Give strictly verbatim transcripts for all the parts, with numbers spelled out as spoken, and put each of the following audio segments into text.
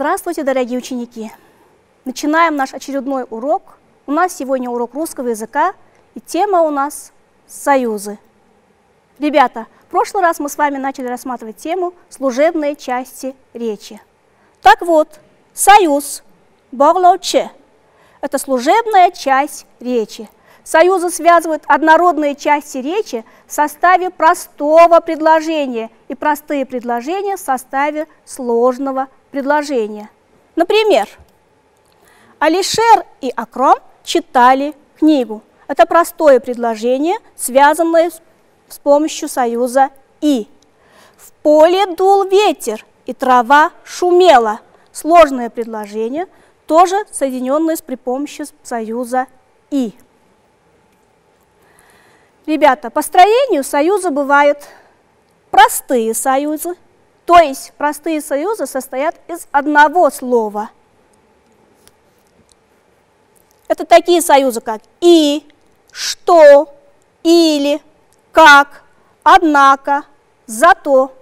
Здравствуйте, дорогие ученики! Начинаем наш очередной урок. У нас сегодня урок русского языка, и тема у нас «Союзы». Ребята, в прошлый раз мы с вами начали рассматривать тему «Служебные части речи». Так вот, союз, боглоуче, это служебная часть речи. Союзы связывают однородные части речи в составе простого предложения и простые предложения в составе сложного предложения. Например, Алишер и Акром читали книгу. Это простое предложение, связанное с помощью союза «и». В поле дул ветер, и трава шумела. Сложное предложение, тоже соединенное при помощи союза «и». Ребята, по строению союза бывают простые союзы, то есть простые союзы состоят из одного слова. Это такие союзы, как «и», «что», «или», «как», «однако», «зато».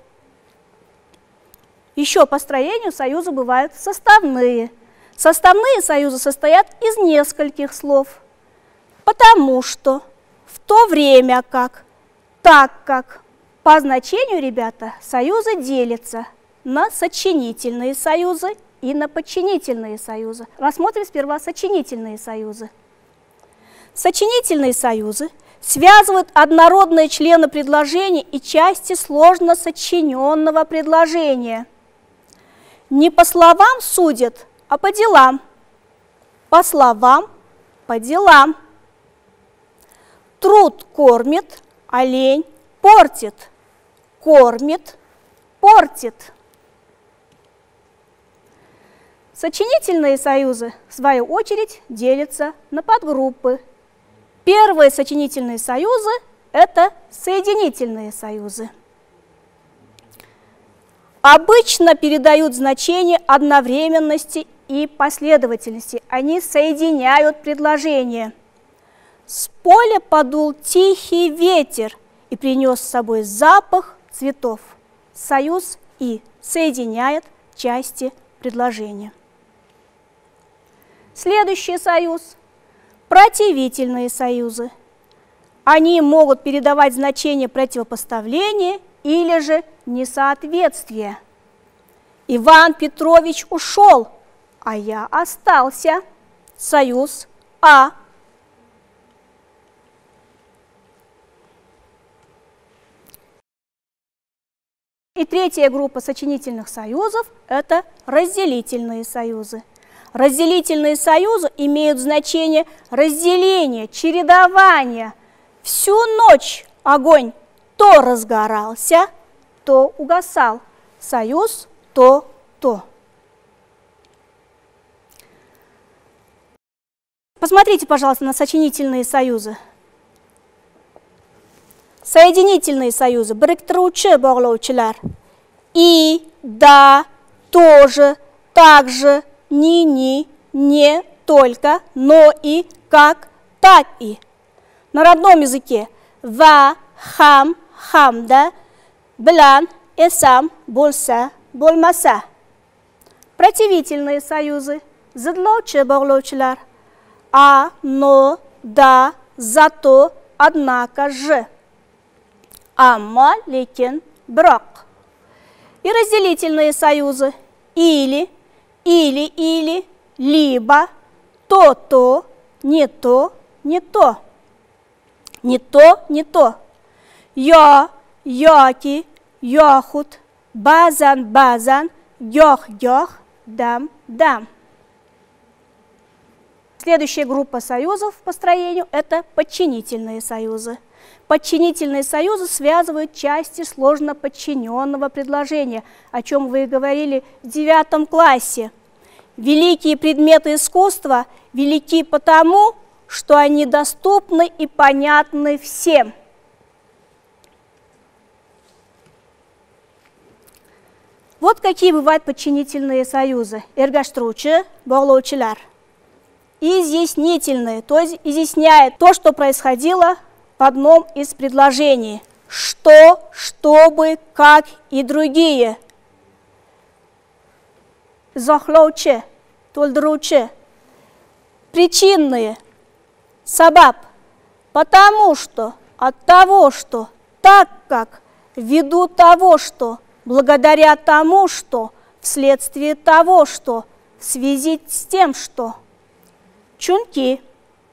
Еще по строению союзы бывают составные. Составные союзы состоят из нескольких слов. Потому что, в то время как, так как. По значению, ребята, союзы делятся на сочинительные союзы и на подчинительные союзы. Рассмотрим сперва сочинительные союзы. Сочинительные союзы связывают однородные члены предложения и части сложно сочиненного предложения. Не по словам судят, а по делам. По словам, по делам. Труд кормит, а лень портит. Кормит, портит. Сочинительные союзы, в свою очередь, делятся на подгруппы. Первые сочинительные союзы – это соединительные союзы. Обычно передают значение одновременности и последовательности. Они соединяют предложения. С поля подул тихий ветер и принес с собой запах цветов. Союз «и» соединяет части предложения. Следующий союз – противительные союзы. Они могут передавать значение противопоставления или же несоответствия. Иван Петрович ушел, а я остался. Союз «а». И третья группа сочинительных союзов – это разделительные союзы. Разделительные союзы имеют значение разделения, чередования. Всю ночь огонь то разгорался, то угасал. Союз то-то. Посмотрите, пожалуйста, на сочинительные союзы. Соединительные союзы. Біріктіруші bağlaушылар. И, да, тоже, также, ни-ни, не, только, но и, как, так и. На родном языке ва, хам, хамда, білән, эсам, болса, болмаса. Противительные союзы. Зідлауші bağlaушылар. А, но, да, зато, однако же. Амма, лекен, брак. И разделительные союзы. Или, или, или, либо, то-то, не то, не то. Не то, не то. Я, яки, яхут, базан, базан, ях, ях, дам, дам. Следующая группа союзов по строению – это подчинительные союзы. Подчинительные союзы связывают части сложно подчиненного предложения, о чем вы и говорили в девятом классе. Великие предметы искусства велики потому, что они доступны и понятны всем. Вот какие бывают подчинительные союзы. Эргаштуручы, bağlaушылар. Изъяснительные, то есть изъясняет то, что происходило в одном из предложений. Что, чтобы, как и другие. изохлоучи, толдыручи. Причинные, сабаб, потому что, от того, что, так как, ввиду того, что, благодаря тому, что, вследствие того, что, в связи с тем, что. Чунки,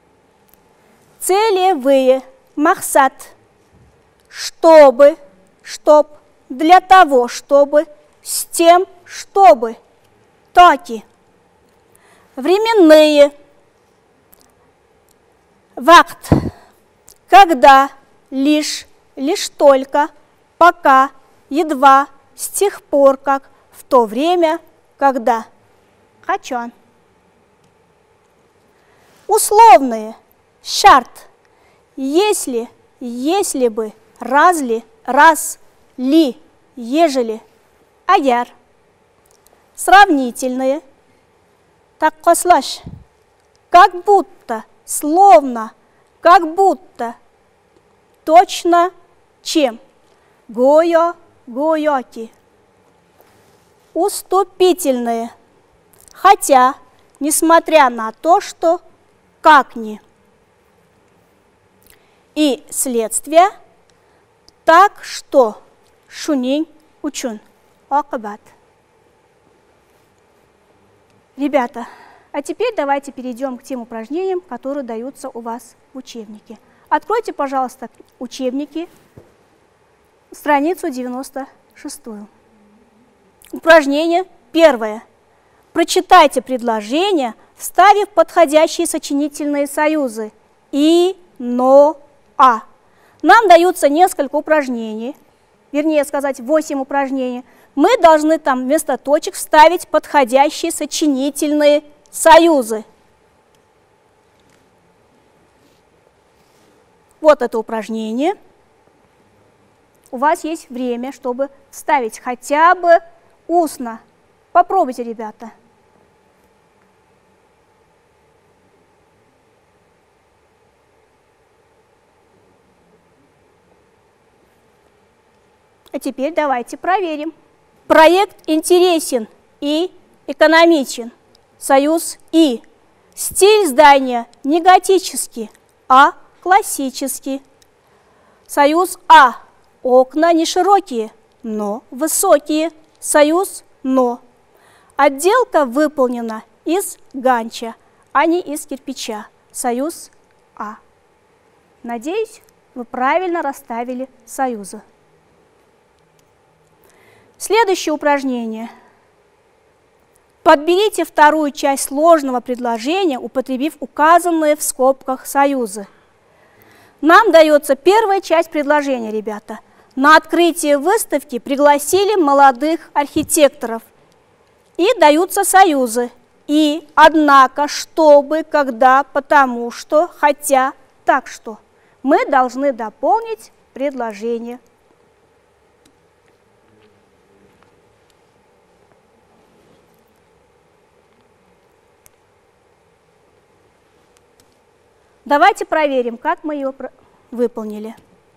целевые, махсат, чтобы, чтоб, для того, чтобы, с тем, чтобы, таки. Временные, вакт, когда, лишь, лишь только, пока, едва, с тех пор, как, в то время, когда. Хачан. Условные, шарт, если, если бы, разли, раз, ли, ежели, аяр. Сравнительные, таккослаш, как будто, словно, как будто, точно, чем. Гойо, гойоки. Уступительные, хотя, несмотря на то, что, как ни. И следствие, так что, шунинь учун, акабат. Ребята, а теперь давайте перейдем к тем упражнениям, которые даются у вас в учебнике. Откройте, пожалуйста, учебники, страницу девяносто шестую. Упражнение первое. Прочитайте предложения, вставив подходящие сочинительные союзы и, но, а. Нам даются несколько упражнений, вернее сказать, восемь упражнений. Мы должны там вместо точек вставить подходящие сочинительные союзы. Вот это упражнение. У вас есть время, чтобы вставить хотя бы устно. Попробуйте, ребята. А теперь давайте проверим. Проект интересен и экономичен. Союз И. Стиль здания не готический, а классический. Союз А. Окна не широкие, но высокие. Союз Но. Отделка выполнена из ганча, а не из кирпича. Союз А. Надеюсь, вы правильно расставили союзы. Следующее упражнение. Подберите вторую часть сложного предложения, употребив указанные в скобках союзы. Нам дается первая часть предложения, ребята. На открытие выставки пригласили молодых архитекторов. И даются союзы. И, однако, чтобы, когда, потому что, хотя, так что. Мы должны дополнить предложение. Давайте проверим, как мы ее выполнили.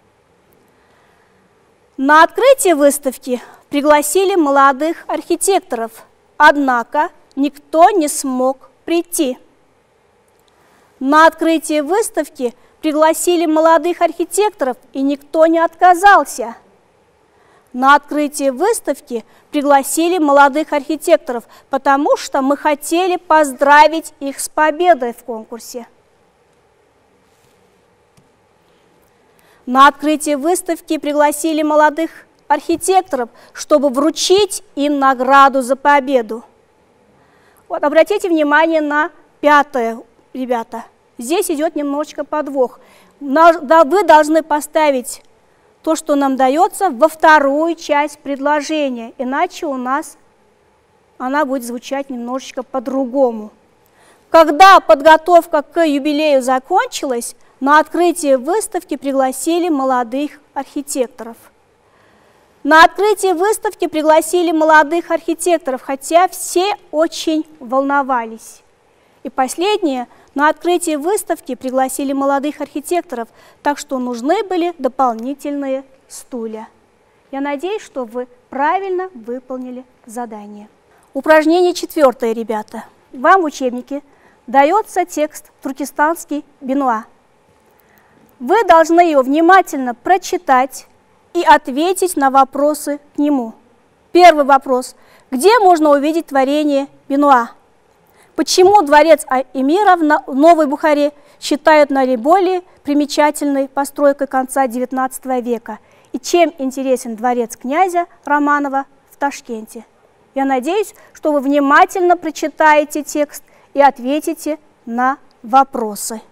На открытие выставки пригласили молодых архитекторов, однако никто не смог прийти. На открытие выставки пригласили молодых архитекторов, и никто не отказался. На открытие выставки пригласили молодых архитекторов, потому что мы хотели поздравить их с победой в конкурсе. На открытие выставки пригласили молодых архитекторов, чтобы вручить им награду за победу. Вот, обратите внимание на пятое, ребята. Здесь идет немножечко подвох. Вы должны поставить то, что нам дается, во вторую часть предложения, иначе у нас она будет звучать немножечко по-другому. Когда подготовка к юбилею закончилась, на открытие выставки пригласили молодых архитекторов. На открытие выставки пригласили молодых архитекторов, хотя все очень волновались. И последнее, на открытие выставки пригласили молодых архитекторов, так что нужны были дополнительные стулья. Я надеюсь, что вы правильно выполнили задание. Упражнение четвертое, ребята. Вам в учебнике дается текст «Туркестанский Бенуа». Вы должны ее внимательно прочитать и ответить на вопросы к нему. Первый вопрос. Где можно увидеть творение Бенуа? Почему дворец эмира в Новой Бухаре считают наиболее примечательной постройкой конца девятнадцатого века? И чем интересен дворец князя Романова в Ташкенте? Я надеюсь, что вы внимательно прочитаете текст и ответите на вопросы.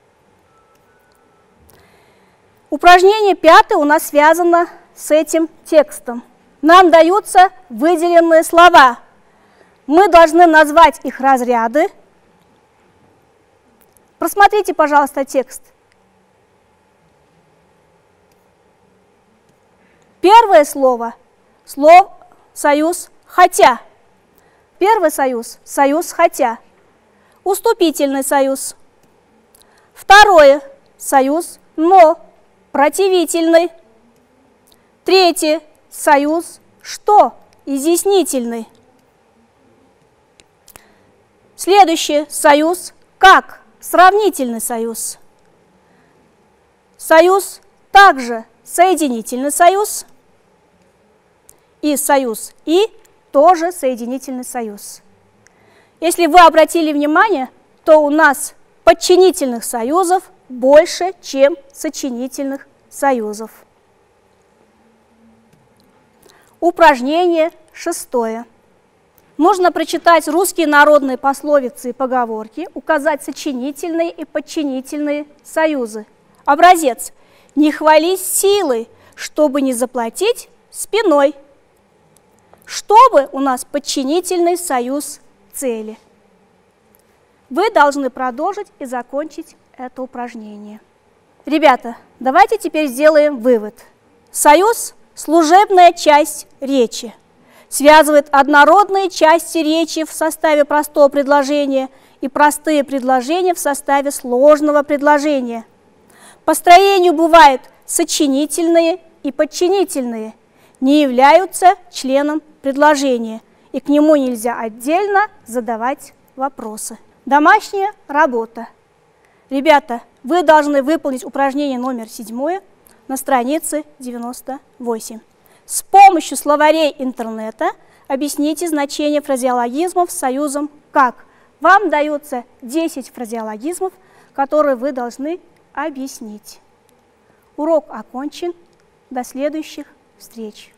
Упражнение пятое у нас связано с этим текстом. Нам даются выделенные слова. Мы должны назвать их разряды. Просмотрите, пожалуйста, текст. Первое слово – слово «союз хотя». Первый союз – союз хотя. Уступительный союз. Второе – союз но. Противительный. Третье – союз что. Изъяснительный. Следующее – союз как. Сравнительный союз. Союз также соединительный союз. И союз и тоже соединительный союз. Если вы обратили внимание, то у нас подчинительных союзов больше, чем сочинительных союзов. Упражнение шестое. Нужно прочитать русские народные пословицы и поговорки, указать сочинительные и подчинительные союзы. Образец. Не хвались силой, чтобы не заплатить спиной. Чтобы у нас подчинительный союз цели. Вы должны продолжить и закончить это упражнение. Ребята, давайте теперь сделаем вывод. Союз – служебная часть речи. Связывает однородные части речи в составе простого предложения и простые предложения в составе сложного предложения. По строению бывают сочинительные и подчинительные, не являются членом предложения, и к нему нельзя отдельно задавать вопросы. Домашняя работа. Ребята, вы должны выполнить упражнение номер седьмое на странице девяносто восемь. С помощью словарей интернета объясните значение фразеологизмов с союзом «как». Вам дается десять фразеологизмов, которые вы должны объяснить. Урок окончен. До следующих встреч.